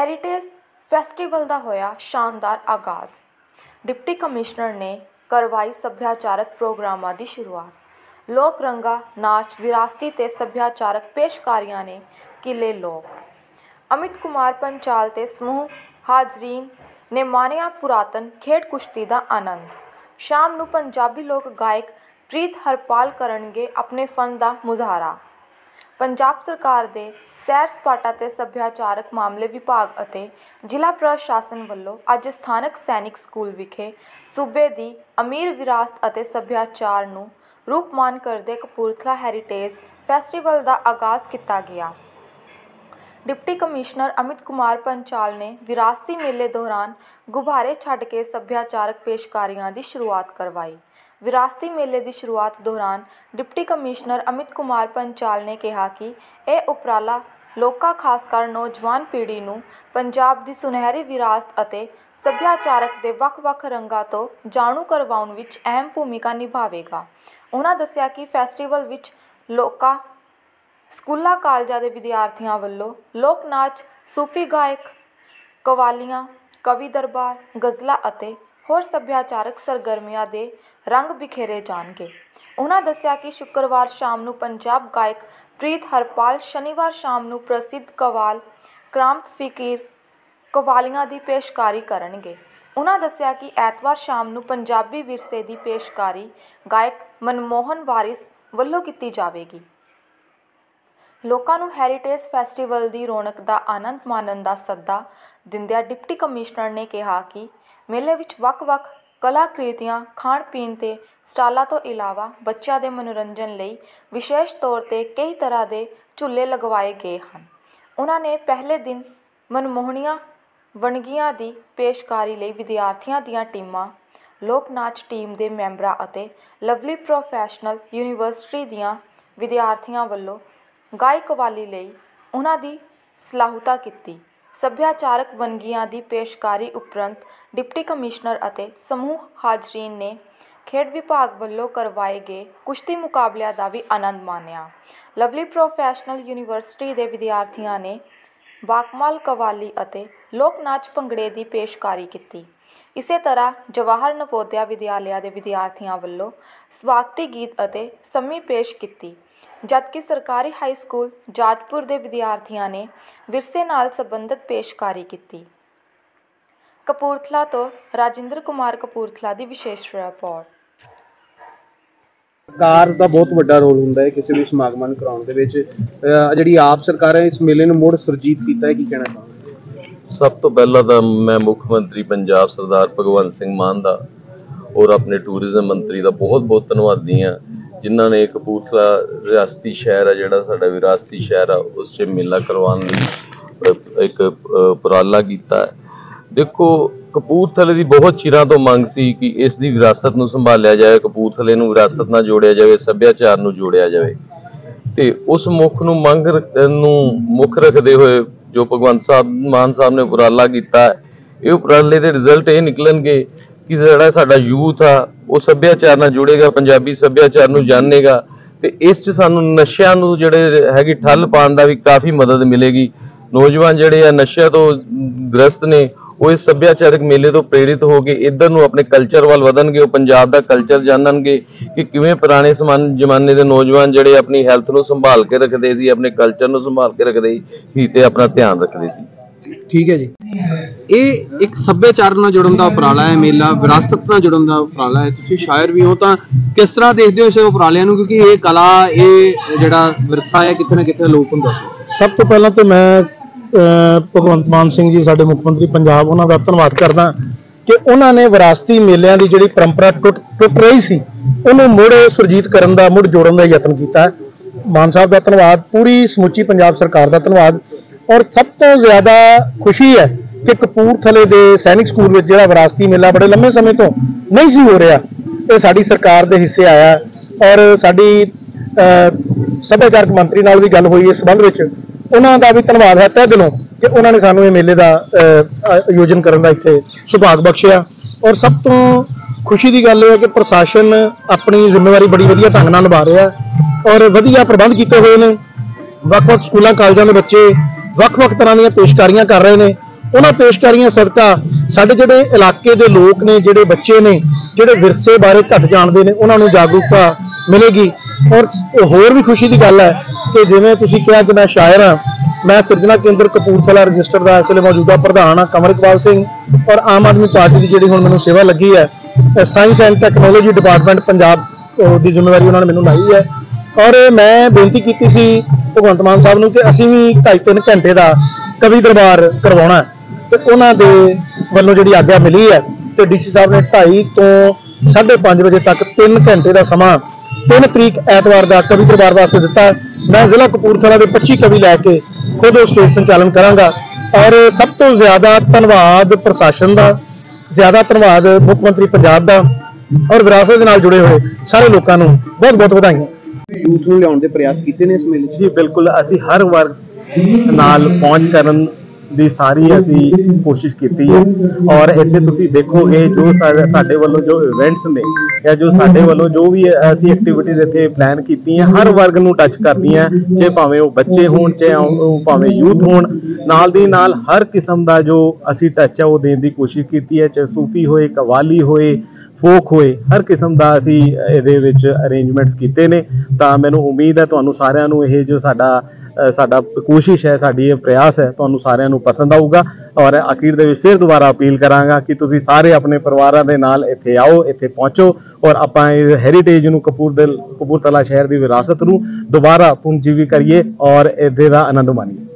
Heritage festival ਦਾ ਹੋਇਆ ਸ਼ਾਨਦਾਰ ਆਗਾਜ਼। ਡਿਪਟੀ ਕਮਿਸ਼ਨਰ ਨੇ ਕਰਵਾਈ ਸੱਭਿਆਚਾਰਕ ਪ੍ਰੋਗਰਾਮਾਂ ਦੀ ਸ਼ੁਰੂਆਤ। ਲੋਕ ਰੰਗਾ, ਨਾਚ, ਵਿਰਾਸਤੀ ਤੇ ਸੱਭਿਆਚਾਰਕ ਪੇਸ਼ਕਾਰੀਆਂ ਨੇ ਕੀਲੇ ਲੋਕ। ਅਮਿਤ ਕੁਮਾਰ ਪੰਚਾਲ ਤੇ ਸਮੂਹ ਹਾਜ਼ਰੀਨ ਨੇ ਮਾਣਿਆ ਪੁਰਾਤਨ ਖੇਡ ਕੁਸ਼ਤੀ ਦਾ ਆਨੰਦ। ਸ਼ਾਮ ਨੂੰ ਪੰਜਾਬੀ ਲੋਕ ਗਾਇਕ ਪ੍ਰੀਤ ਹਰਪਾਲ ਕਰਨਗੇ ਆਪਣੇ ਫਨ ਦਾ ਮੁਜ਼ਾਹਰਾ। ਪੰਜਾਬ ਸਰਕਾਰ ਦੇ ਸੈਰ ਸਪਾਟਾ ਤੇ ਸੱਭਿਆਚਾਰਕ ਮਾਮਲੇ ਵਿਭਾਗ ਅਤੇ ਜ਼ਿਲ੍ਹਾ ਪ੍ਰਸ਼ਾਸਨ ਵੱਲੋਂ ਅੱਜ ਸਥਾਨਕ ਸੈਨਿਕ ਸਕੂਲ ਵਿਖੇ ਸੂਬੇ ਦੀ ਅਮੀਰ ਵਿਰਾਸਤ ਅਤੇ ਸੱਭਿਆਚਾਰ ਨੂੰ ਰੂਪਮਾਨ ਕਰਦੇ ਕਪੂਰਥਲਾ ਹੈਰੀਟੇਜ ਫੈਸਟੀਵਲ ਦਾ ਆਗਾਜ਼ ਕੀਤਾ ਗਿਆ। ਡਿਪਟੀ ਕਮਿਸ਼ਨਰ ਅਮਿਤ ਕੁਮਾਰ ਪੰਚਾਲ ਨੇ ਵਿਰਾਸਤੀ ਮੇਲੇ ਦੌਰਾਨ ਗੁਬਾਰੇ ਛੱਡ ਕੇ ਸੱਭਿਆਚਾਰਕ ਪੇਸ਼ਕਾਰੀਆਂ ਦੀ ਸ਼ੁਰੂਆਤ ਕਰਵਾਈ। ਵਿਰਾਸਤੀ ਮੇਲੇ ਦੀ ਸ਼ੁਰੂਆਤ ਦੌਰਾਨ ਡਿਪਟੀ ਕਮਿਸ਼ਨਰ ਅਮਿਤ ਕੁਮਾਰ ਪੰਚਾਲ ਨੇ ਕਿਹਾ ਕਿ ਇਹ ਉਪਰਾਲਾ ਲੋਕਾਂ ਖਾਸਕਰ ਨੌਜਵਾਨ ਪੀੜ੍ਹੀ ਨੂੰ ਪੰਜਾਬ ਦੀ ਸੁਨਹਿਰੀ ਵਿਰਾਸਤ ਅਤੇ ਸੱਭਿਆਚਾਰਕ ਦੇ ਵੱਖ-ਵੱਖ ਰੰਗਾਂ ਤੋਂ ਜਾਣੂ ਕਰਵਾਉਣ ਵਿੱਚ ਅਹਿਮ ਭੂਮਿਕਾ ਨਿਭਾਵੇਗਾ। ਉਹਨਾਂ ਦੱਸਿਆ ਕਿ ਫੈਸਟੀਵਲ ਵਿੱਚ ਲੋਕਾਂ, ਸਕੂਲਾਂ, ਕਾਲਜਾਂ ਦੇ ਵਿਦਿਆਰਥੀਆਂ ਵੱਲੋਂ ਲੋਕ ਨਾਚ, ਸੂਫੀ ਗਾਇਕ, ਕਵਾਲੀਆਂ, ਕਵੀ ਦਰਬਾਰ, ਗਜ਼ਲਾਂ ਅਤੇ ਹੋਰ ਸੱਭਿਆਚਾਰਕ ਸਰਗਰਮੀਆਂ ਦੇ ਰੰਗ ਬਿਖੇਰੇ ਜਾਣਗੇ। ਉਹਨਾਂ ਦੱਸਿਆ ਕਿ ਸ਼ੁੱਕਰਵਾਰ ਸ਼ਾਮ ਨੂੰ ਪੰਜਾਬ ਗਾਇਕ ਪ੍ਰੀਤ ਹਰਪਾਲ, ਸ਼ਨੀਵਾਰ ਸ਼ਾਮ ਨੂੰ ਪ੍ਰਸਿੱਧ ਕਵਾਲ ਕਰਾਮਤ ਫਕੀਰ ਕਵਾਲੀਆਂ ਦੀ ਪੇਸ਼ਕਾਰੀ ਕਰਨਗੇ। ਉਹਨਾਂ ਦੱਸਿਆ ਕਿ ਐਤਵਾਰ ਸ਼ਾਮ ਨੂੰ ਪੰਜਾਬੀ ਵਿਰਸੇ ਦੀ ਪੇਸ਼ਕਾਰੀ ਗਾਇਕ ਮਨਮੋਹਨ ਵਾਰਿਸ ਵੱਲੋਂ ਕੀਤੀ ਜਾਵੇਗੀ। ਲੋਕਾਂ ਨੂੰ ਹੈਰੀਟੇਜ ਫੈਸਟੀਵਲ ਦੀ ਰੌਣਕ ਦਾ ਆਨੰਦ ਮਾਣਨ ਦਾ ਸੱਦਾ ਦਿੰਦਿਆਂ ਡਿਪਟੀ ਕਮਿਸ਼ਨਰ ਨੇ ਕਿਹਾ ਕਿ ਮੇਲੇ ਵਿੱਚ ਵੱਖ-ਵੱਖ ਕਲਾਕ੍ਰਿਤੀਆਂ, ਖਾਣ-ਪੀਣ ਤੇ ਸਟਾਲਾਂ ਤੋਂ ਇਲਾਵਾ ਬੱਚਿਆਂ ਦੇ ਮਨੋਰੰਜਨ ਲਈ ਵਿਸ਼ੇਸ਼ ਤੌਰ ਤੇ ਕਈ ਤਰ੍ਹਾਂ ਦੇ ਝੂਲੇ ਲਗਵਾਏ ਗਏ ਹਨ। ਉਹਨਾਂ ਨੇ ਪਹਿਲੇ ਦਿਨ ਮਨਮੋਹਣੀਆਂ ਵੰਨਗੀਆਂ ਦੀ ਪੇਸ਼ਕਾਰੀ ਲਈ ਵਿਦਿਆਰਥੀਆਂ ਦੀਆਂ ਟੀਮਾਂ, ਲੋਕ ਨਾਚ ਟੀਮ ਦੇ ਮੈਂਬਰਾਂ ਅਤੇ ਲਵਲੀ ਪ੍ਰੋਫੈਸ਼ਨਲ ਯੂਨੀਵਰਸਿਟੀ ਦੀਆਂ ਵਿਦਿਆਰਥੀਆਂ ਵੱਲੋਂ ਗਾਇਕ ਕਵਾਲੀ ਲਈ ਉਹਨਾਂ ਦੀ ਸਲਾਹੁਤਾ ਕੀਤੀ। ਸੱਭਿਆਚਾਰਕ ਵੰਨਗੀਆਂ ਦੀ ਪੇਸ਼ਕਾਰੀ ਉਪਰੰਤ ਡਿਪਟੀ ਕਮਿਸ਼ਨਰ ਅਤੇ ਸਮੂਹ ਹਾਜ਼ਰੀਨ ਨੇ ਖੇਡ ਵਿਭਾਗ ਵੱਲੋਂ ਕਰਵਾਏ ਗਏ ਕੁਸ਼ਤੀ ਮੁਕਾਬਲਿਆਂ ਦਾ ਵੀ ਆਨੰਦ ਮਾਣਿਆ। ਲਵਲੀ ਪ੍ਰੋਫੈਸ਼ਨਲ ਯੂਨੀਵਰਸਿਟੀ ਦੇ ਵਿਦਿਆਰਥੀਆਂ ਨੇ ਬਾਕਮਾਲ ਕਵਾਲੀ ਅਤੇ ਲੋਕ ਨਾਚ ਭੰਗੜੇ ਦੀ ਪੇਸ਼ਕਾਰੀ ਕੀਤੀ। ਇਸੇ ਤਰ੍ਹਾਂ ਜਵਾਹਰ ਨਵੋਦਿਆ ਵਿਦਿਆਲਿਆ ਦੇ ਵਿਦਿਆਰਥੀਆਂ ਵੱਲੋਂ ਸਵਾਗਤੀ ਗੀਤ ਅਤੇ ਸੰਮੀ ਪੇਸ਼ ਕੀਤੀ, ਜਦਕਿ ਸਰਕਾਰੀ ਹਾਈ ਸਕੂਲ ਜਾਜਪੁਰ ਦੇ ਵਿਦਿਆਰਥੀਆਂ ਨੇ ਵਿਰਸੇ ਨਾਲ ਸੰਬੰਧਿਤ ਪੇਸ਼ਕਾਰੀ ਕੀਤੀ। ਕਪੂਰਥਲਾ ਤੋਂ ਰਾਜਿੰਦਰ ਕੁਮਾਰ ਕਪੂਰਥਲਾ ਦੀ ਵਿਸ਼ੇਸ਼ ਰਿਪੋਰਟ। ਸਰਕਾਰ ਦਾ ਬਹੁਤ ਵੱਡਾ ਰੋਲ ਹੁੰਦਾ ਹੈ ਕਿਸੇ ਵੀ ਸਮਾਗਮਾਂ ਨੂੰ ਕਰਾਉਣ ਦੇ ਵਿੱਚ। ਜਿਹੜੀ ਆਪ ਸਰਕਾਰ ਹੈ ਇਸ ਮੇਲੇ ਨੂੰ ਮੁੜ ਸੁਰਜੀਤ ਕੀਤਾ ਹੈ, ਕੀ ਕਹਿਣਾ ਚਾਹੁੰਦੇ? ਸਭ ਤੋਂ ਪਹਿਲਾਂ ਤਾਂ ਮੈਂ ਮੁੱਖ ਮੰਤਰੀ ਪੰਜਾਬ ਸਰਦਾਰ ਭਗਵੰਤ ਸਿੰਘ ਮਾਨ ਦਾ ਔਰ ਆਪਣੇ ਟੂਰਿਜ਼ਮ ਮੰਤਰੀ ਦਾ ਬਹੁਤ-ਬਹੁਤ ਧੰਨਵਾਦੀ ਹਾਂ, ਜਿਨ੍ਹਾਂ ਨੇ ਕਪੂਰਥਲਾ ਰਿਆਸਤੀ ਸ਼ਹਿਰ ਹੈ, ਜਿਹੜਾ ਸਾਡਾ ਵਿਰਾਸਤੀ ਸ਼ਹਿਰ ਆ, ਉਸ 'ਚ ਮੇਲਾ ਕਰਵਾਉਣ ਲਈ ਇੱਕ ਉਪਰਾਲਾ ਕੀਤਾ। ਦੇਖੋ, ਕਪੂਰਥਲੇ ਦੀ ਬਹੁਤ ਚਿਰਾਂ ਤੋਂ ਮੰਗ ਸੀ ਕਿ ਇਸ ਦੀ ਵਿਰਾਸਤ ਨੂੰ ਸੰਭਾਲਿਆ ਜਾਵੇ, ਕਪੂਰਥਲੇ ਨੂੰ ਵਿਰਾਸਤ ਨਾਲ ਜੋੜਿਆ ਜਾਵੇ, ਸੱਭਿਆਚਾਰ ਨੂੰ ਜੋੜਿਆ ਜਾਵੇ। ਤੇ ਉਸ ਮੁੱਖ ਨੂੰ ਮੰਗ ਨੂੰ ਮੁੱਖ ਰੱਖਦੇ ਹੋਏ ਜੋ ਭਗਵੰਤ ਮਾਨ ਸਾਹਿਬ ਨੇ ਉਪਰਾਲਾ ਕੀਤਾ, ਇਹ ਉਪਰਾਲੇ ਦੇ ਰਿਜ਼ਲਟ ਇਹ ਨਿਕਲਣਗੇ ਕਿ ਜਿਹੜਾ ਸਾਡਾ ਯੂਥ ਆ ਉਹ ਸੱਭਿਆਚਾਰ ਨਾਲ ਜੁੜੇਗਾ, ਪੰਜਾਬੀ ਸੱਭਿਆਚਾਰ ਨੂੰ ਜਾਣੇਗਾ ਤੇ ਇਸ 'ਚ ਸਾਨੂੰ ਨਸ਼ਿਆਂ ਨੂੰ ਜਿਹੜੇ ਹੈਗੀ ਠੱਲ ਪਾਉਣ ਦਾ ਵੀ ਕਾਫੀ ਮਦਦ ਮਿਲੇਗੀ। ਨੌਜਵਾਨ ਜਿਹੜੇ ਆ ਨਸ਼ਿਆਂ ਤੋਂ ਗ੍ਰਸਤ ਨੇ, ਉਹ ਇਸ ਸੱਭਿਆਚਾਰਕ ਮੇਲੇ ਤੋਂ ਪ੍ਰੇਰਿਤ ਹੋ ਕੇ ਇੱਧਰ ਨੂੰ ਆਪਣੇ ਕਲਚਰ ਵੱਲ ਵਧਣਗੇ, ਉਹ ਪੰਜਾਬ ਦਾ ਕਲਚਰ ਜਾਣਨਗੇ ਕਿ ਕਿਵੇਂ ਪੁਰਾਣੇ ਜ਼ਮਾਨੇ ਦੇ ਨੌਜਵਾਨ ਜਿਹੜੇ ਆਪਣੀ ਹੈਲਥ ਨੂੰ ਸੰਭਾਲ ਕੇ ਰੱਖਦੇ ਸੀ, ਆਪਣੇ ਕਲਚਰ ਨੂੰ ਸੰਭਾਲ ਕੇ ਰੱਖਦੇ ਸੀ ਤੇ ਆਪਣਾ ਧਿਆਨ ਰੱਖਦੇ ਸੀ। ਠੀਕ ਹੈ ਜੀ, ਇਹ ਇੱਕ ਸੱਭਿਆਚਾਰ ਨਾਲ ਜੁੜਨ ਦਾ ਉਪਰਾਲਾ ਹੈ, ਮੇਲਾ ਵਿਰਾਸਤ ਨਾਲ ਜੁੜਨ ਦਾ ਉਪਰਾਲਾ ਹੈ। ਤੁਸੀਂ ਸ਼ਾਇਰ ਵੀ ਹੋ, ਤਾਂ ਕਿਸ ਤਰ੍ਹਾਂ ਦੇਖਦੇ ਹੋ ਇਸ ਉਪਰਾਲਿਆਂ ਨੂੰ, ਕਿਉਂਕਿ ਇਹ ਕਲਾ, ਇਹ ਜਿਹੜਾ ਵਿਰਸਾ ਹੈ ਕਿਤੇ ਨਾ ਕਿਤੇ ਲੋਪ ਹੁੰਦਾ। ਸਭ ਤੋਂ ਪਹਿਲਾਂ ਤਾਂ ਮੈਂ ਭਗਵੰਤ ਮਾਨ ਸਿੰਘ ਜੀ, ਸਾਡੇ ਮੁੱਖ ਮੰਤਰੀ ਪੰਜਾਬ, ਉਹਨਾਂ ਦਾ ਧੰਨਵਾਦ ਕਰਦਾ ਕਿ ਉਹਨਾਂ ਨੇ ਵਿਰਾਸਤੀ ਮੇਲਿਆਂ ਦੀ ਜਿਹੜੀ ਪਰੰਪਰਾ ਟੁੱਟ ਰਹੀ ਸੀ ਉਹਨੂੰ ਮੁੜ ਸੁਰਜੀਤ ਕਰਨ ਦਾ, ਮੁੜ ਜੋੜਨ ਦਾ ਯਤਨ ਕੀਤਾ। ਮਾਨ ਸਾਹਿਬ ਦਾ ਧੰਨਵਾਦ, ਪੂਰੀ ਸਮੁੱਚੀ ਪੰਜਾਬ ਸਰਕਾਰ ਦਾ ਧੰਨਵਾਦ। ਔਰ ਸਭ ਤੋਂ ਜ਼ਿਆਦਾ ਖੁਸ਼ੀ ਹੈ ਕਿ ਕਪੂਰਥਲੇ ਦੇ ਸੈਨਿਕ ਸਕੂਲ ਵਿੱਚ ਜਿਹੜਾ ਵਿਰਾਸਤੀ ਮੇਲਾ ਬੜੇ ਲੰਮੇ ਸਮੇਂ ਤੋਂ ਨਹੀਂ ਸੀ ਹੋ ਰਿਹਾ, ਇਹ ਸਾਡੀ ਸਰਕਾਰ ਦੇ ਹਿੱਸੇ ਆਇਆ। ਔਰ ਸਾਡੀ ਸੱਭਿਆਚਾਰਕ ਮੰਤਰੀ ਨਾਲ ਵੀ ਗੱਲ ਹੋਈ ਇਸ ਸੰਬੰਧ ਵਿੱਚ, ਉਹਨਾਂ ਦਾ ਵੀ ਧੰਨਵਾਦ ਹੈ ਤਹਿ ਦਿਲੋਂ ਕਿ ਉਹਨਾਂ ਨੇ ਸਾਨੂੰ ਇਹ ਮੇਲੇ ਦਾ ਆਯੋਜਨ ਕਰਨ ਦਾ ਇੱਥੇ ਸੁਭਾਗ ਬਖਸ਼ਿਆ। ਔਰ ਸਭ ਤੋਂ ਖੁਸ਼ੀ ਦੀ ਗੱਲ ਇਹ ਹੈ ਕਿ ਪ੍ਰਸ਼ਾਸਨ ਆਪਣੀ ਜ਼ਿੰਮੇਵਾਰੀ ਬੜੀ ਵਧੀਆ ਢੰਗ ਨਾਲ ਨਿਭਾ ਰਿਹਾ ਔਰ ਵਧੀਆ ਪ੍ਰਬੰਧ ਕੀਤੇ ਹੋਏ ਨੇ। ਵੱਖ-ਵੱਖ ਸਕੂਲਾਂ, ਕਾਲਜਾਂ ਦੇ ਬੱਚੇ ਵੱਖ-ਵੱਖ ਤਰ੍ਹਾਂ ਦੀਆਂ ਪੇਸ਼ਕਾਰੀਆਂ ਕਰ ਰਹੇ ਨੇ ਉਹਨਾਂ ਪੇਸ਼ਕਾਰੀਆਂ ਸਦਕਾ ਸਾਡੇ ਜਿਹੜੇ ਇਲਾਕੇ ਦੇ ਲੋਕ ਨੇ, ਜਿਹੜੇ ਬੱਚੇ ਨੇ, ਜਿਹੜੇ ਵਿਰਸੇ ਬਾਰੇ ਘੱਟ ਜਾਣਦੇ ਨੇ, ਉਹਨਾਂ ਨੂੰ ਜਾਗਰੂਕਤਾ ਮਿਲੇਗੀ। ਔਰ ਹੋਰ ਵੀ ਖੁਸ਼ੀ ਦੀ ਗੱਲ ਹੈ ਕਿ ਜਿਵੇਂ ਤੁਸੀਂ ਕਿਹਾ ਕਿ ਮੈਂ ਸ਼ਾਇਰ ਹਾਂ, ਮੈਂ ਸਿਰਜਣਾ ਕੇਂਦਰ ਕਪੂਰਥਲਾ ਰਜਿਸਟਰ ਦਾ ਇਸ ਵੇਲੇ ਮੌਜੂਦਾ ਪ੍ਰਧਾਨ ਹਾਂ। ਕਮਲ ਇਕਬਾਲ ਸਿੰਘ ਔਰ ਆਮ ਆਦਮੀ ਪਾਰਟੀ ਦੀ ਜਿਹੜੀ ਹੁਣ ਮੈਨੂੰ ਸੇਵਾ ਲੱਗੀ ਹੈ, science and technology department Punjab ਦੀ ਜ਼ਿੰਮੇਵਾਰੀ ਉਹਨਾਂ ਨੇ ਮੈਨੂੰ ਲਾਈ ਹੈ। ਔਰ ਮੈਂ ਬੇਨਤੀ ਕੀਤੀ ਸੀ ਭਗਵੰਤ ਮਾਨ ਸਾਹਿਬ ਨੂੰ ਕਿ ਅਸੀਂ ਵੀ 2.5-3 ਘੰਟੇ ਦਾ ਕਵੀ ਦਰਬਾਰ ਕਰਵਾਉਣਾ, ਤੇ ਉਹਨਾਂ ਦੇ ਵੱਲੋਂ ਜਿਹੜੀ ਆਗਿਆ ਮਿਲੀ ਹੈ ਤੇ ਡੀਸੀ ਸਾਹਿਬ ਨੇ 2:30 ਤੋਂ 5:30 ਵਜੇ ਤੱਕ 3 ਘੰਟੇ ਦਾ ਸਮਾਂ 3 ਤਰੀਕ ਐਤਵਾਰ ਦਾ ਕਵੀ ਦਰਬਾਰ ਵਾਸਤੇ ਦਿੱਤਾ। ਮੈਂ ਜ਼ਿਲ੍ਹਾ ਕਪੂਰਥਲਾ ਦੇ 25 ਕਵੀ ਲੈ ਕੇ ਖੁਦ ਉਹ ਸਟੇਜ ਸੰਚਾਲਨ ਕਰਾਂਗਾ। ਔਰ ਸਭ ਤੋਂ ਜ਼ਿਆਦਾ ਧੰਨਵਾਦ ਪ੍ਰਸ਼ਾਸਨ ਦਾ, ਜ਼ਿਆਦਾ ਧੰਨਵਾਦ ਮੁੱਖ ਮੰਤਰੀ ਪੰਜਾਬ ਦਾ ਔਰ ਵਿਰਾਸਤ ਦੇ ਨਾਲ ਜੁੜੇ ਹੋਏ ਸਾਰੇ ਲੋਕਾਂ ਨੂੰ ਬਹੁਤ ਬਹੁਤ ਵਧਾਈਆਂ। ਯੂਥ ਨੂੰ ਲਿਆਉਣ ਦੇ ਪ੍ਰਯਾਸ ਕੀਤੇ ਨੇ ਇਸ ਮੇਲੇ 'ਚ? ਜੀ ਬਿਲਕੁਲ, ਅਸੀਂ ਹਰ ਵਰਗ ਨਾਲ ਪਹੁੰਚ ਕਰਨ ਦੀ ਸਾਰੀ ਅਸੀਂ ਕੋਸ਼ਿਸ਼ ਕੀਤੀ ਹੈ। ਔਰ ਇੱਥੇ ਤੁਸੀਂ ਦੇਖੋਗੇ ਜੋ ਸਾਡੇ ਵੱਲੋਂ ਜੋ ਇਵੈਂਟਸ ਨੇ ਜਾਂ ਜੋ ਸਾਡੇ ਵੱਲੋਂ ਜੋ ਵੀ ਅਸੀਂ ਐਕਟੀਵਿਟੀਜ਼ ਇੱਥੇ ਪਲਾਨ ਕੀਤੀਆਂ, ਹਰ ਵਰਗ ਨੂੰ ਟੱਚ ਕਰਦੀਆਂ, ਚਾਹੇ ਭਾਵੇਂ ਉਹ ਬੱਚੇ ਹੋਣ, ਚਾਹੇ ਉਹ ਭਾਵੇਂ ਯੂਥ ਹੋਣ। ਨਾਲ ਦੀ ਨਾਲ ਹਰ ਕਿਸਮ ਦਾ ਜੋ ਅਸੀਂ ਟੱਚ ਹੈ ਉਹ ਦੇਣ ਦੀ ਕੋਸ਼ਿਸ਼ ਕੀਤੀ ਹੈ, ਚਾਹੇ ਸੂਫੀ ਹੋਏ, ਕਵਾਲੀ ਹੋਏ, ਫੋਕ ਹੋਏ, ਹਰ ਕਿਸਮ ਦਾ ਅਸੀਂ ਇਹਦੇ ਵਿੱਚ ਅਰੇਂਜਮੈਂਟਸ ਕੀਤੇ ਨੇ। ਤਾਂ ਮੈਨੂੰ ਉਮੀਦ ਹੈ ਤੁਹਾਨੂੰ ਸਾਰਿਆਂ ਨੂੰ ਇਹ ਜੋ ਸਾਡਾ ਕੋਸ਼ਿਸ਼ ਹੈ, ਸਾਡੀ ਇਹ ਪ੍ਰਯਾਸ ਹੈ, ਤੁਹਾਨੂੰ ਸਾਰਿਆਂ ਨੂੰ ਪਸੰਦ ਆਊਗਾ। ਔਰ ਅਖੀਰ ਦੇ ਵਿੱਚ ਫਿਰ ਦੁਬਾਰਾ ਅਪੀਲ ਕਰਾਂਗਾ ਕਿ ਤੁਸੀਂ ਸਾਰੇ ਆਪਣੇ ਪਰਿਵਾਰਾਂ ਦੇ ਨਾਲ ਇੱਥੇ ਆਓ, ਇੱਥੇ ਪਹੁੰਚੋ ਔਰ ਆਪਾਂ ਇਹ ਹੈਰੀਟੇਜ ਨੂੰ, ਕਪੂਰਥਲਾ ਸ਼ਹਿਰ ਦੀ ਵਿਰਾਸਤ ਨੂੰ ਦੁਬਾਰਾ ਪੁਨਰਜੀਵੀ ਕਰੀਏ ਔਰ ਇਹਦੇ ਦਾ ਆਨੰਦ ਮਾਣੀਏ।